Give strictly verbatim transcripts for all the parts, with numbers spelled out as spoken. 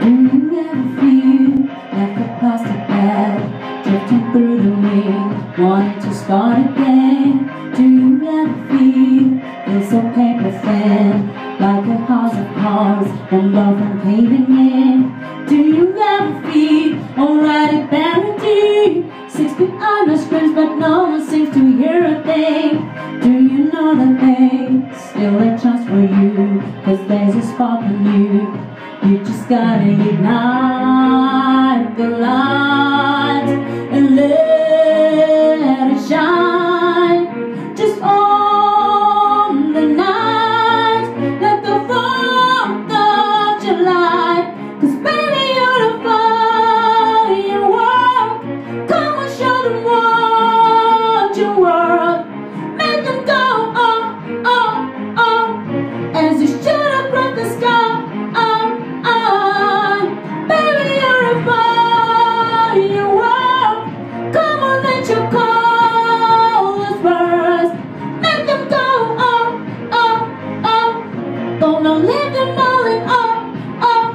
Do you ever feel like a plastic bag drifting through the wind, wanting to start again? Do you ever feel it's so paper thin, like a house of cards, one love and caving in? Do you ever feel already buried deep, six feet under screams, but no one seems to hear a thing? Do you know that there's still a chance for you, 'cause there's a spark in you? You just gotta ignite the light and let it shine. Just on the night, let the warmth of July. 'Cause baby, you're the firework. Come and show them what you're worth. Make them go oh, oh, oh, as you shoot across the sky. Gonna live them all in oh, oh,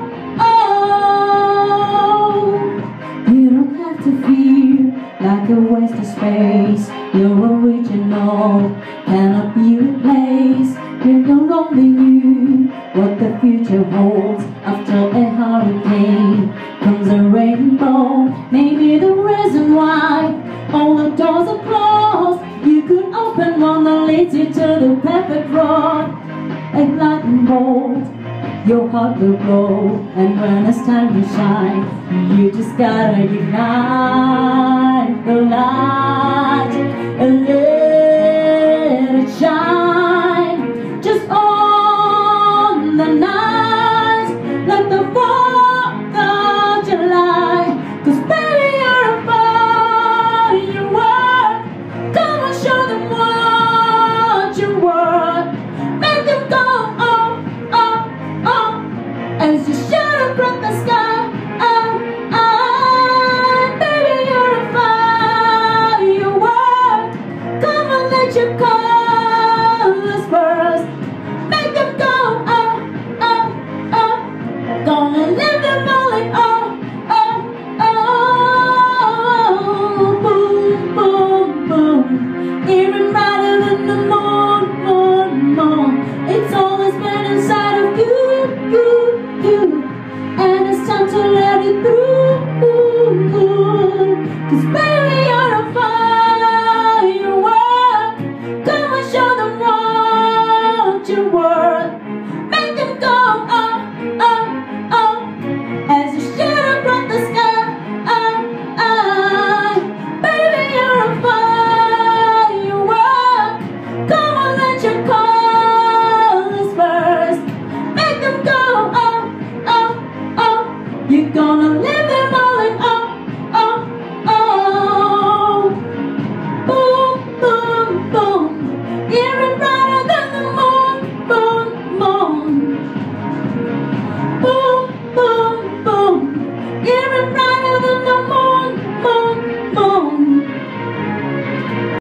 oh. You don't have to feel like a waste of space. You're original, cannot be replaced. You don't only knew what the future holds. After a hurricane comes a rainbow. Maybe the reason why all the doors are closed, you could open one that leads you to the perfect road. A lightning bolt, your heart will glow, and when it's time to shine, you just gotta ignite the light and let it shine. Just on the night, like the fourth of July. 'Cause baby, you're a firework. Come and show them what you're worth. Make them go oh, oh, oh, as you shoot across the sky. Oh, oh, baby, you're a firework. Come on, let your colors burst. Make them go oh, oh, oh. Gonna live them all like oh, oh, oh. Boom, boom, boom. Even brighter than the moon, moon, moon. It's always been inside of you, you, you. And it's time to let it through. 'Cause baby, you're a firework. Come and show them what you're worth. Make them go oh, oh, oh, as you shoot across the sky. Oh, oh, baby, you're a firework. Come on, let your colors burst. Make them go oh, oh, oh. You're gonna live them all.